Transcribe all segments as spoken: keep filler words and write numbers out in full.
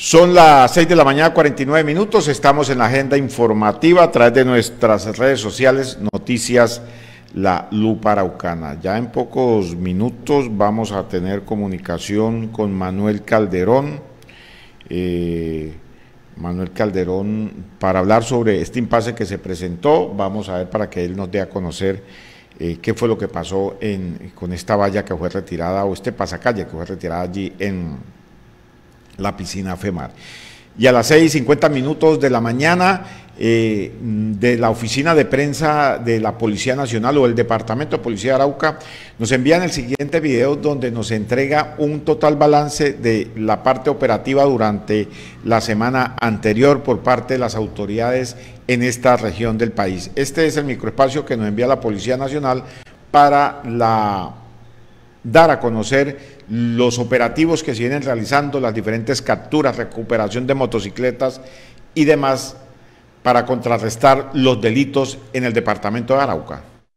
Son las seis de la mañana, cuarenta y nueve minutos, estamos en la agenda informativa a través de nuestras redes sociales, Noticias La Lupa Araucana. Ya en pocos minutos vamos a tener comunicación con Manuel Calderón, eh, Manuel Calderón, para hablar sobre este impasse que se presentó. Vamos a ver para que él nos dé a conocer eh, qué fue lo que pasó en, con esta valla que fue retirada, o este pasacalle que fue retirada allí en la piscina FEMAR. Y a las seis y cincuenta minutos de la mañana, eh, de la oficina de prensa de la Policía Nacional o el Departamento de Policía de Arauca, nos envían el siguiente video donde nos entrega un total balance de la parte operativa durante la semana anterior por parte de las autoridades en esta región del país. Este es el microespacio que nos envía la Policía Nacional para la dar a conocer los operativos que se vienen realizando, las diferentes capturas, recuperación de motocicletas y demás para contrarrestar los delitos en el departamento de Arauca.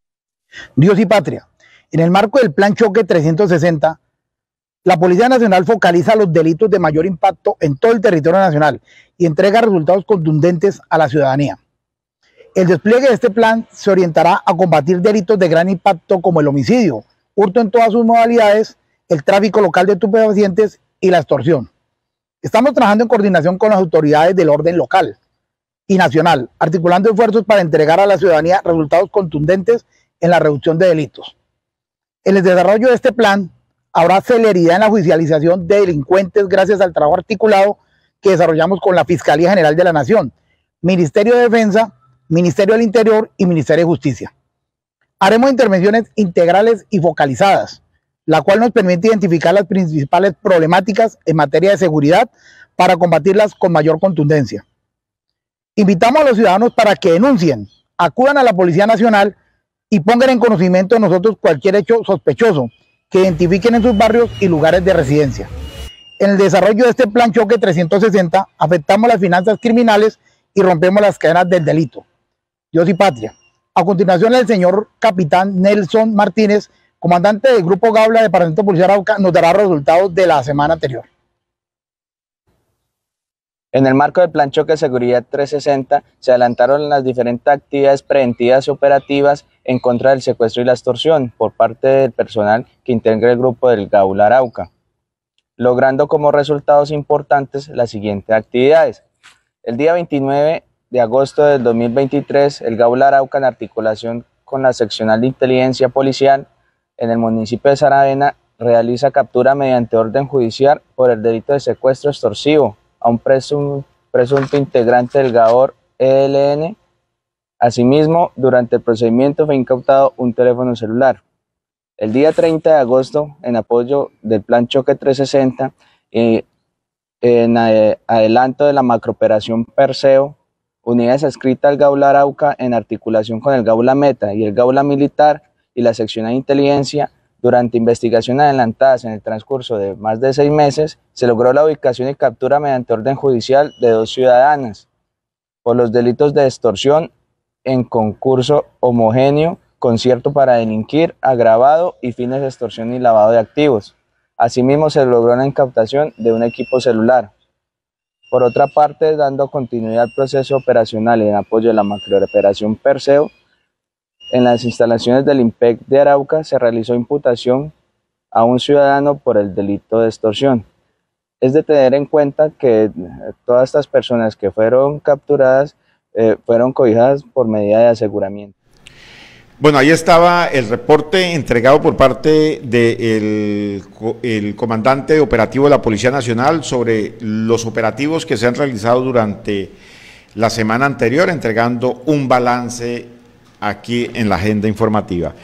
Dios y patria. En el marco del Plan Choque trescientos sesenta, la Policía Nacional focaliza los delitos de mayor impacto en todo el territorio nacional y entrega resultados contundentes a la ciudadanía. El despliegue de este plan se orientará a combatir delitos de gran impacto como el homicidio, hurto en todas sus modalidades, el tráfico local de estupefacientes y la extorsión. Estamos trabajando en coordinación con las autoridades del orden local y nacional, articulando esfuerzos para entregar a la ciudadanía resultados contundentes en la reducción de delitos. En el desarrollo de este plan habrá celeridad en la judicialización de delincuentes gracias al trabajo articulado que desarrollamos con la Fiscalía General de la Nación, Ministerio de Defensa, Ministerio del Interior y Ministerio de Justicia. Haremos intervenciones integrales y focalizadas, la cual nos permite identificar las principales problemáticas en materia de seguridad para combatirlas con mayor contundencia. Invitamos a los ciudadanos para que denuncien, acudan a la Policía Nacional y pongan en conocimiento de nosotros cualquier hecho sospechoso que identifiquen en sus barrios y lugares de residencia. En el desarrollo de este Plan Choque trescientos sesenta, afectamos las finanzas criminales y rompemos las cadenas del delito. Dios y patria. A continuación, el señor capitán Nelson Martínez, comandante del Grupo Gaula, Departamento de Policía de Arauca, nos dará resultados de la semana anterior. En el marco del Plan Choque de Seguridad trescientos sesenta, se adelantaron las diferentes actividades preventivas y operativas en contra del secuestro y la extorsión por parte del personal que integra el Grupo del Gaula Arauca, logrando como resultados importantes las siguientes actividades. El día veintinueve de agosto del dos mil veintitrés, el Gaula Arauca, en articulación con la Seccional de Inteligencia Policial en el municipio de Saravena, realiza captura mediante orden judicial por el delito de secuestro extorsivo a un presum, presunto integrante del GAOR E L N. Asimismo, durante el procedimiento fue incautado un teléfono celular. El día treinta de agosto, en apoyo del Plan Choque trescientos sesenta, eh, en adelanto de la macrooperación Perseo, unidades adscritas al Gaula Arauca en articulación con el Gaula Meta y el Gaula Militar y la Seccional de Inteligencia, durante investigaciones adelantadas en el transcurso de más de seis meses, se logró la ubicación y captura mediante orden judicial de dos ciudadanas por los delitos de extorsión en concurso homogéneo, concierto para delinquir, agravado y fines de extorsión y lavado de activos. Asimismo, se logró la incautación de un equipo celular. Por otra parte, dando continuidad al proceso operacional en apoyo de la macrooperación Perseo, en las instalaciones del IMPEC de Arauca se realizó imputación a un ciudadano por el delito de extorsión. Es de tener en cuenta que todas estas personas que fueron capturadas eh, fueron cobijadas por medida de aseguramiento. Bueno, ahí estaba el reporte entregado por parte del el comandante operativo de la Policía Nacional sobre los operativos que se han realizado durante la semana anterior, entregando un balance aquí en la agenda informativa.